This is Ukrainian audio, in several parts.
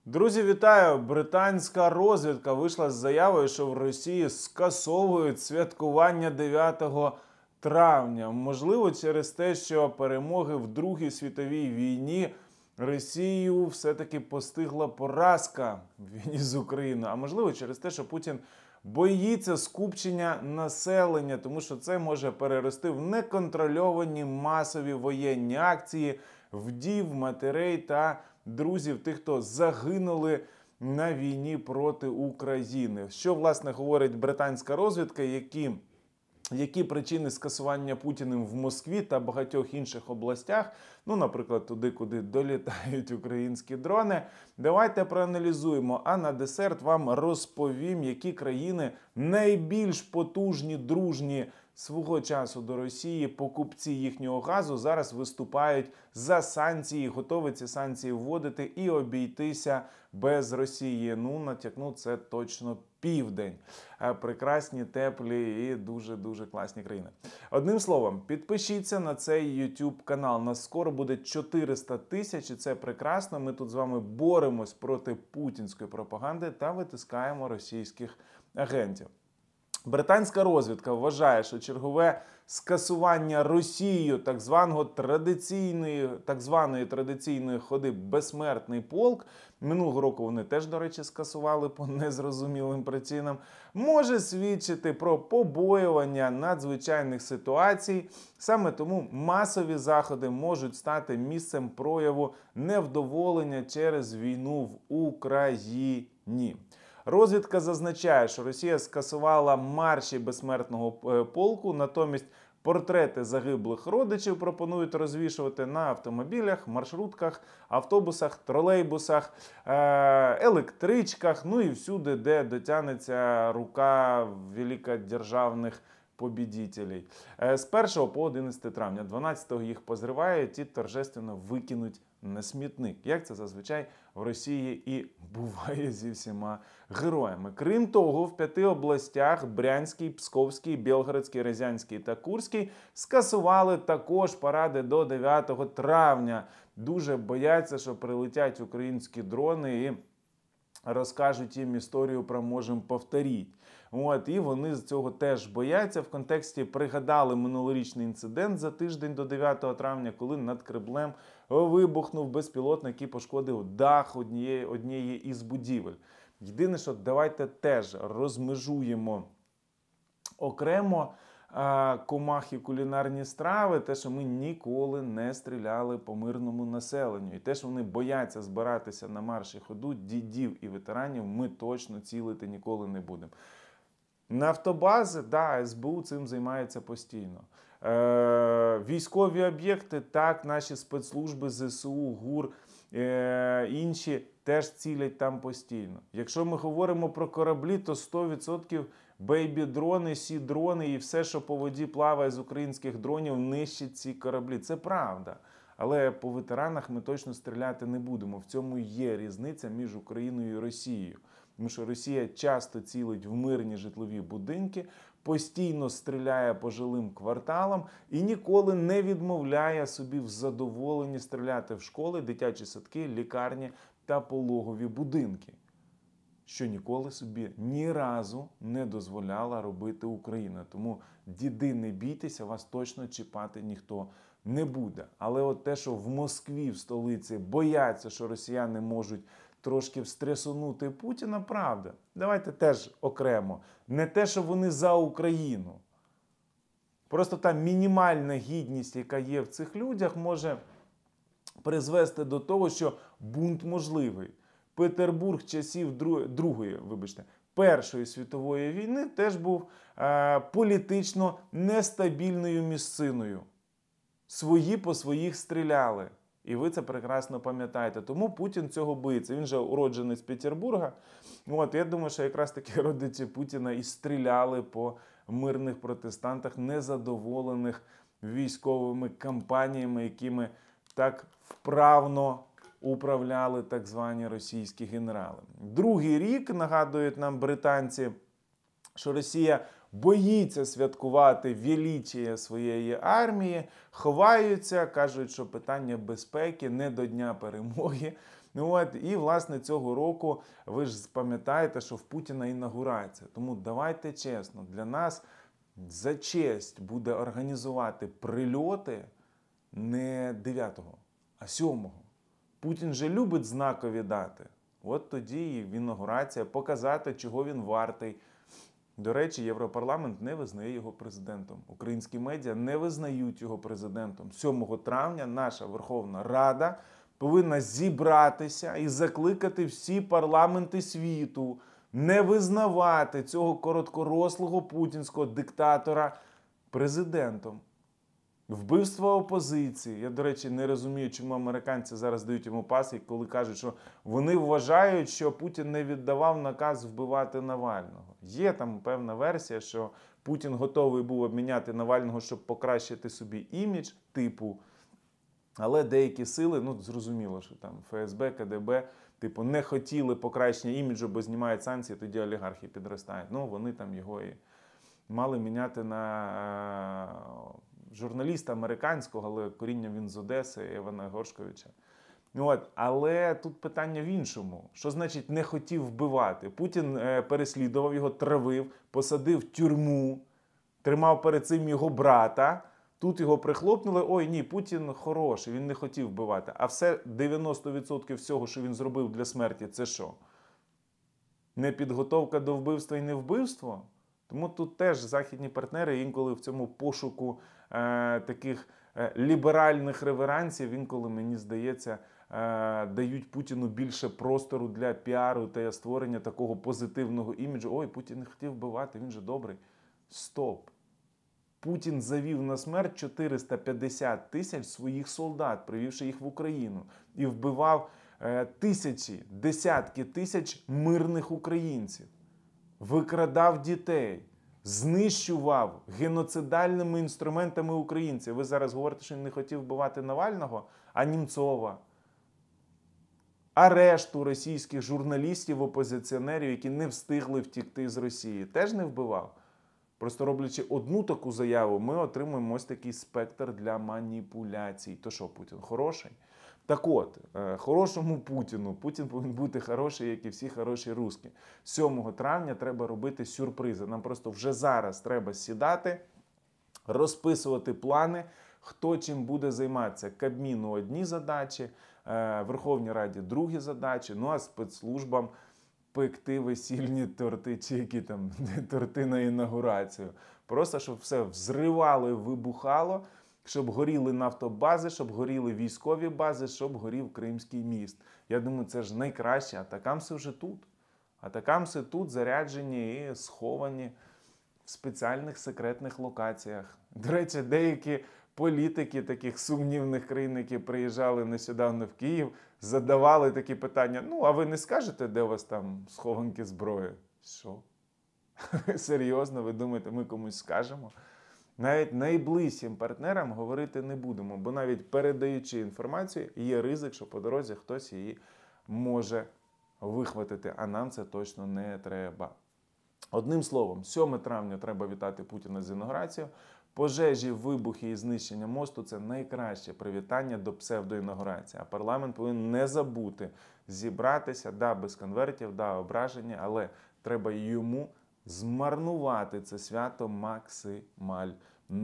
Друзі, вітаю! Британська розвідка вийшла з заявою, що в Росії скасовують святкування 9 травня. Можливо, через те, що перемоги в Другій світовій війні Росію все-таки постигла поразка в війні з Україною. А можливо, через те, що Путін боїться скупчення населення, тому що це може перерости в неконтрольовані масові воєнні акції вдів, матерей та друзів тих, хто загинули на війні проти України. Що, власне, говорить британська розвідка, які причини скасування Путіним в Москві та багатьох інших областях, ну, наприклад, туди, куди долітають українські дрони. Давайте проаналізуємо, а на десерт вам розповім, які країни найбільш потужні, дружні свого часу до Росії, покупці їхнього газу, зараз виступають за санкції, готові ці санкції вводити і обійтися без Росії. Ну, натякну, це точно Південь. Прекрасні, теплі і дуже-дуже класні країни. Одним словом, підпишіться на цей YouTube канал. Нас скоро буде 400 тисяч, і це прекрасно. Ми тут з вами боремось проти путінської пропаганди та витискаємо російських агентів. Британська розвідка вважає, що чергове скасування Росією так званої традиційної ходи «Безсмертний полк», минулого року вони теж, до речі, скасували по незрозумілим причинам, може свідчити про побоювання надзвичайних ситуацій. Саме тому масові заходи можуть стати місцем прояву невдоволення через війну в Україні. Розвідка зазначає, що Росія скасувала марші безсмертного полку, натомість портрети загиблих родичів пропонують розвішувати на автомобілях, маршрутках, автобусах, тролейбусах, електричках, ну і всюди, де дотягнеться рука великодержавних побідітелей. З 1 по 11 травня, 12-го їх позривають і торжественно викинуть на смітник. Як це зазвичай в Росії і буває зі всіма героями. Крім того, в 5 областях – Брянській, Псковській, Білгородській, Рязанській та Курській – скасували також паради до 9 травня. Дуже бояться, що прилетять українські дрони і розкажуть їм історію про «можем повторіть». І вони з цього теж бояться. В контексті пригадали минулорічний інцидент за тиждень до 9 травня, коли над Кремлем вибухнув безпілотник і пошкодив дах однієї із будівель. Єдине, що давайте теж розмежуємо окремо комах і кулінарні страви, те, що ми ніколи не стріляли по мирному населенню. І те, що вони бояться збиратися на марші ходу дідів і ветеранів, ми точно цілити ніколи не будемо. Нафтобази, да, СБУ цим займається постійно. Військові об'єкти, так, наші спецслужби, ЗСУ, ГУР, інші теж цілять там постійно. Якщо ми говоримо про кораблі, то 100% бейбі-дрони, сі-дрони і все, що по воді плаває з українських дронів, нищить ці кораблі. Це правда. Але по ветеранах ми точно стріляти не будемо. В цьому є різниця між Україною і Росією. Тому що Росія часто цілить в мирні житлові будинки, постійно стріляє по жилим кварталам і ніколи не відмовляє собі в задоволенні стріляти в школи, дитячі садки, лікарні та пологові будинки. Що ніколи собі ні разу не дозволяла робити Україна. Тому, діди, не бійтеся, вас точно чіпати ніхто не буде. Але от те, що в Москві, в столиці, бояться, що росіяни можуть трошки встрясунути Путіна, правда. Давайте теж окремо. Не те, що вони за Україну. Просто та мінімальна гідність, яка є в цих людях, може призвести до того, що бунт можливий. Петербург часів Першої світової війни теж був політично нестабільною місциною. Свої по своїх стріляли. І ви це прекрасно пам'ятаєте. Тому Путін цього боїться. Він же уроджений Петербурга. Я думаю, що якраз таки родичі Путіна і стріляли по мирних протестантах, незадоволених військовими кампаніями, якими так вправно управляли так звані російські генерали. Другий рік, нагадують нам британці, що Росія боїться святкувати величіє своєї армії, ховаються, кажуть, що питання безпеки не до Дня перемоги. І, власне, цього року, ви ж пам'ятаєте, що в Путіна інаугурація. Тому давайте чесно, для нас за честь буде організувати прильоти не 9-го, а 7-го. Путін же любить знакові дати. От тоді і інаугурація, показати, чого він вартий. До речі, Європарламент не визнає його президентом. Українські медіа не визнають його президентом. 7 травня наша Верховна Рада повинна зібратися і закликати всі парламенти світу не визнавати цього короткорослого путінського диктатора президентом. Вбивство опозиції. Я, до речі, не розумію, чому американці зараз дають йому пас, коли кажуть, що вони вважають, що Путін не віддавав наказ вбивати Навального. Є там певна версія, що Путін готовий був обміняти Навального, щоб покращити собі імідж типу. Але деякі сили, зрозуміло, що там ФСБ, КДБ, не хотіли покращення іміджу, бо знімають санкції, тоді олігархи підростають. Вони там його і мали міняти на журналіста американського, але коріння він з Одеси, Івана Горшковича. Але тут питання в іншому. Що значить не хотів вбивати? Путін переслідував його, травив, посадив в тюрму, тримав перед цим його брата. Тут його прихлопнули, ой, ні, Путін хороший, він не хотів вбивати. А все 90% всього, що він зробив для смерті, це що? Не підготовка до вбивства і не вбивство? Тому тут теж західні партнери інколи в цьому пошуку таких ліберальних реверансів, інколи, мені здається, дають Путіну більше простору для піару та створення такого позитивного іміджу. Ой, Путін не хотів вбивати, він же добрий. Стоп! Путін завів на смерть 450 тисяч своїх солдат, привівши їх в Україну. І вбивав тисячі, десятки тисяч мирних українців. Викрадав дітей. Знищував геноцидальними інструментами українців. Ви зараз говорите, що він не хотів вбивати Навального, а Німцова. А решту російських журналістів, опозиціонерів, які не встигли втікти з Росії, теж не вбивав. Просто роблячи одну таку заяву, ми отримуємо ось такий спектр для маніпуляцій. То що, Путін хороший? Так от, хорошому Путіну, Путін повинен бути хороший, як і всі хороші русські. 7 травня треба робити сюрпризи. Нам просто вже зараз треба сідати, розписувати плани, хто чим буде займатися. Кабміну одні задачі, Верховній Раді другі задачі, а спецслужбам пекти весільні торти, чи які там торти на інаугурацію. Просто, щоб все взривало і вибухало, щоб горіли нафтобази, щоб горіли військові бази, щоб горів Кримський міст. Я думаю, це ж найкраще. Атакамси вже тут. Атакамси тут заряджені і сховані в спеціальних секретних локаціях. До речі, деякі політики таких сумнівних країн, які приїжджали нещодавно в Київ, задавали такі питання: а ви не скажете, де у вас там схованки зброї? Що? Серйозно, ви думаєте, ми комусь скажемо? Навіть найближчим партнерам говорити не будемо, бо навіть передаючи інформацію, є ризик, що по дорозі хтось її може вихватити, а нам це точно не треба. Одним словом, 7 травня треба вітати Путіна з інаугурацією. Пожежі, вибухи і знищення мосту – це найкраще привітання до псевдоінаугурації. А парламент повинен не забути зібратися, без конвертів, ображення, але треба йому змарнувати це свято максимально.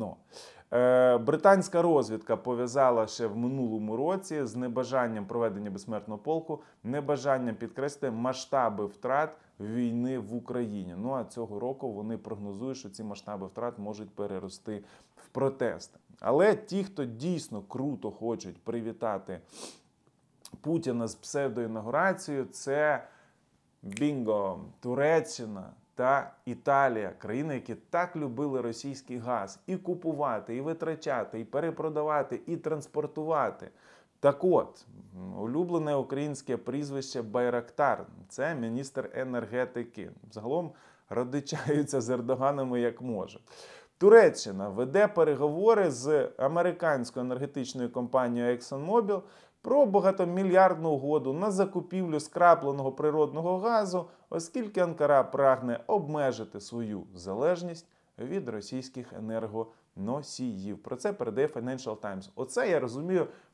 Британська розвідка пов'язала ще в минулому році з небажанням проведення безсмертного полку, небажанням підкреслити масштаби втрат війни в Україні. А цього року вони прогнозують, що ці масштаби втрат можуть перерости в протести. Але ті, хто дійсно круто хочуть привітати Путіна з псевдоінаугурацією, це бінго, Туреччина та Італія. Країни, які так любили російський газ і купувати, і витрачати, і перепродавати, і транспортувати. Так от, улюблене українське прізвище Байрактар – це міністр енергетики. Загалом родичаються з Ердоганами як може. Туреччина веде переговори з американською енергетичною компанією ExxonMobil про багатомільярдну угоду на закупівлю скрапленого природного газу, оскільки Анкара прагне обмежити свою залежність від російських енергоносіїв. Про це передає Financial Times. Оце, я розумію,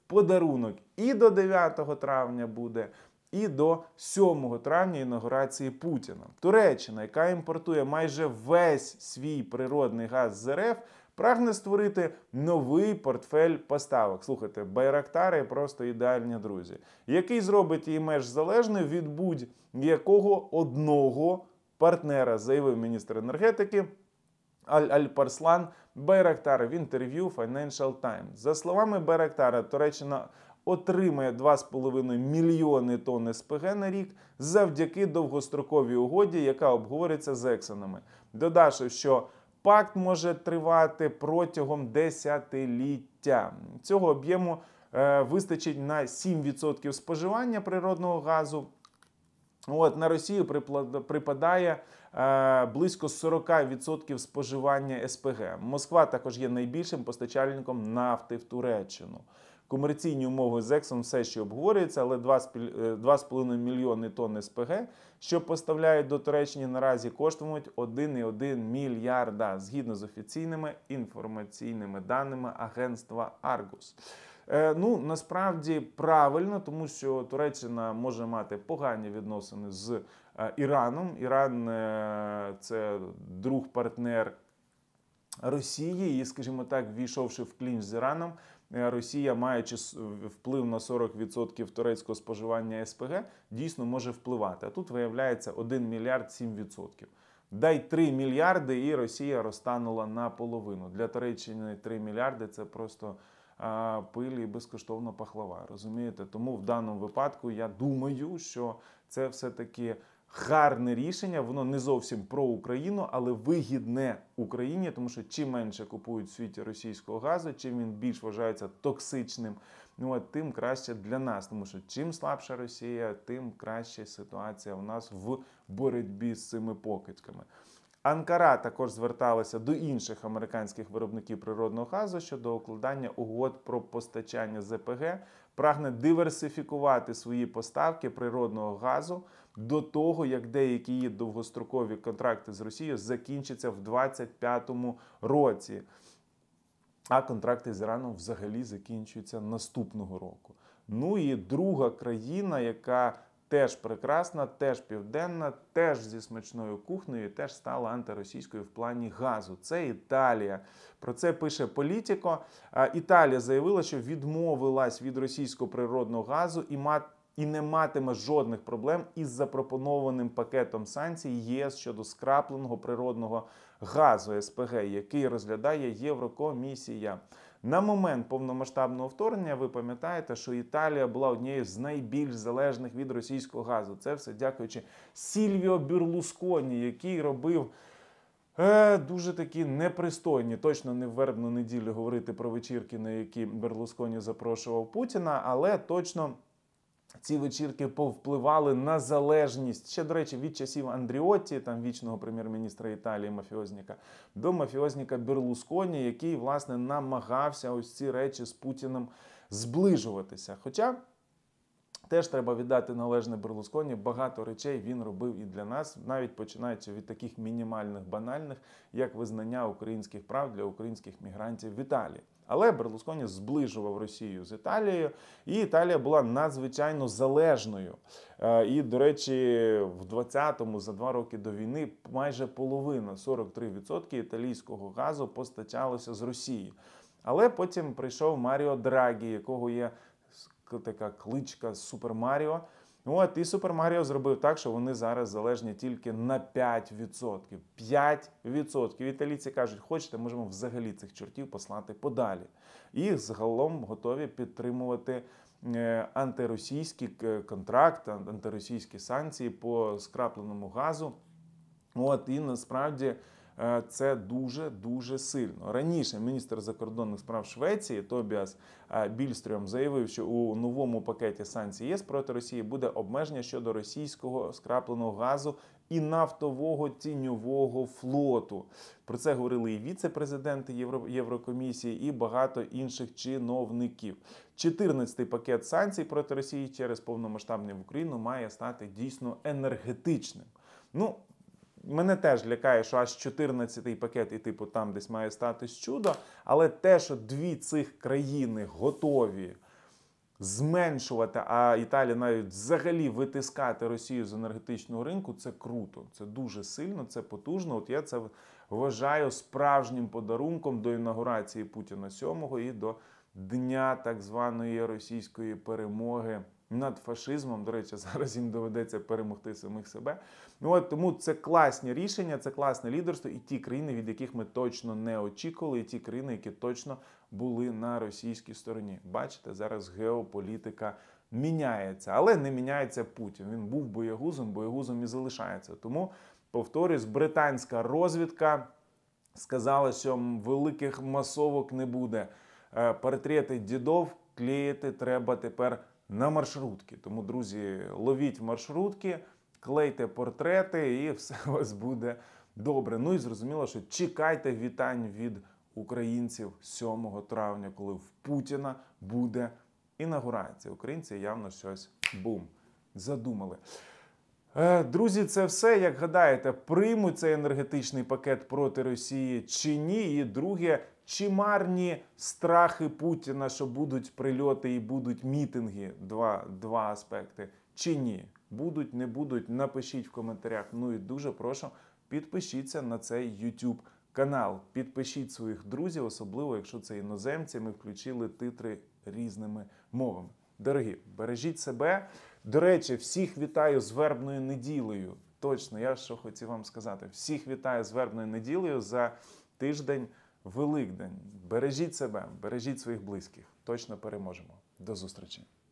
подарунок і до 9 травня буде, і до 7 травня інаугурації Путіна. Туреччина, яка імпортує майже весь свій природний газ з РФ, прагне створити новий портфель поставок. Слухайте, байрактари просто ідеальні друзі. Який зробить її менш залежною від будь-якого одного партнера, заявив міністр енергетики Аль-Парслан Байрактар в інтерв'ю Financial Times. За словами Байрактара, Туреччина отримає 2,5 мільйони тонн СПГ на рік завдяки довгостроковій угоді, яка обговорюється з Ексонами. Додавши, що пакт може тривати протягом десятиліття. Цього об'єму вистачить на 7% споживання природного газу. На Росію припадає близько 40% споживання СПГ. Москва також є найбільшим постачальником нафти в Туреччину. Комерційні умови з Exxon все ще обговорюються, але 2,5 мільйони тонн СПГ, що поставляють до Туреччини, наразі коштуватимуть 1,1 мільярда, згідно з офіційними інформаційними даними агентства Argus. Насправді правильно, тому що Туреччина може мати погані відносини з Іраном. Іран – це друг-партнер Росії і, скажімо так, ввійшовши в клінч з Іраном, Росія, маючи вплив на 40% турецького споживання СПГ, дійсно може впливати. А тут виявляється 1 мільярд 7%. Дай 3 мільярди і Росія розтанула наполовину. Для Туреччини 3 мільярди – це просто пиль і безкоштовна пахлава, розумієте? Тому в даному випадку я думаю, що це все-таки гарне рішення, воно не зовсім про Україну, але вигідне Україні, тому що чим менше купують в світі російського газу, чим він більш вважається токсичним, тим краще для нас, тому що чим слабша Росія, тим краща ситуація у нас в боротьбі з цими покидьками. Анкара також зверталася до інших американських виробників природного газу щодо укладання угод про постачання ЗПГ, прагне диверсифікувати свої поставки природного газу до того, як деякі її довгострокові контракти з Росією закінчаться в 2025 році. А контракти з Іраном взагалі закінчуються наступного року. І друга країна, яка теж прекрасна, теж південна, теж зі смачною кухнею, теж стала антиросійською в плані газу. Це Італія. Про це пише Політіко. Італія заявила, що відмовилась від російського природного газу і не матиме жодних проблем із запропонованим пакетом санкцій ЄС щодо скрапленого природного газу СПГ, який розглядає Єврокомісія. На момент повномасштабного вторгнення, ви пам'ятаєте, що Італія була однією з найбільш залежних від російського газу. Це все дякуючи Сільвіо Берлусконі, який робив дуже такі непристойні, точно не в вербну неділю говорити про вечірки, на які Берлусконі запрошував Путіна, але точно ці вечірки повпливали на залежність, ще, до речі, від часів Андріотті, там вічного прем'єр-міністра Італії, мафіозника, до мафіозника Берлусконі, який, власне, намагався ось ці речі з Путіним зближуватися. Хоча теж треба віддати належне Берлусконі, багато речей він робив і для нас, навіть починаючи від таких мінімальних, банальних, як визнання українських прав для українських мігрантів в Італії. Але Берлусконі зближував Росію з Італією, і Італія була надзвичайно залежною. І, до речі, в 20-му, за 2 роки до війни, майже половина, 43% італійського газу постачалося з Росії. Але потім прийшов Маріо Драгі, якого є така кличка Супер Маріо. І Супер Маріо зробив так, що вони зараз залежні тільки на 5%. 5%. Італійці кажуть, хочете, можемо взагалі цих чортів послати подалі. І загалом готові підтримувати антиросійський контракт, антиросійські санкції по скрапленому газу. І насправді це дуже-дуже сильно. Раніше міністр закордонних справ Швеції Тобіас Більстрьом заявив, що у новому пакеті санкцій ЄС проти Росії буде обмеження щодо російського скрапленого газу і нафтового тіньового флоту. Про це говорили і віце-президенти Єврокомісії, і багато інших чиновників. 14-й пакет санкцій проти Росії через повномасштабну в Україну має стати дійсно енергетичним. Мене теж лякає, що аж 14-й пакет і там десь має статись чудо, але те, що дві цих країни готові зменшувати, а Італія навіть взагалі витискати Росію з енергетичного ринку, це круто, це дуже сильно, це потужно. От я це вважаю справжнім подарунком до інаугурації Путіна 7-го і до дня так званої російської перемоги над фашизмом. До речі, зараз їм доведеться перемогти самих себе. Тому це класні рішення, це класне лідерство і ті країни, від яких ми точно не очікували, і ті країни, які точно були на російській стороні. Бачите, зараз геополітика міняється, але не міняється Путін. Він був боягузом і залишається. Тому, повторюсь, британська розвідка сказала, що великих масовок не буде. Портрети дідов клеїти треба тепер на маршрутки. Тому, друзі, ловіть маршрутки, клейте портрети і все у вас буде добре. Ну і зрозуміло, що чекайте вітань від українців 7 травня, коли в Путіна буде інаугурація. Українці явно щось, задумали. Друзі, це все. Як гадаєте, приймуть цей енергетичний пакет проти Росії чи ні? І друге, чи марні страхи Путіна, що будуть прильоти і будуть мітинги? Два аспекти. Чи ні? Будуть, не будуть? Напишіть в коментарях. Ну і дуже прошу, підпишіться на цей YouTube канал. Підпишіть своїх друзів, особливо, якщо це іноземці. Ми включили титри різними мовами. Дорогі, бережіть себе. До речі, всіх вітаю з Вербною неділею. Точно, я що хотів вам сказати. Всіх вітаю з Вербною неділею за тиждень Великдень. Бережіть себе, бережіть своїх близьких. Точно переможемо. До зустрічі.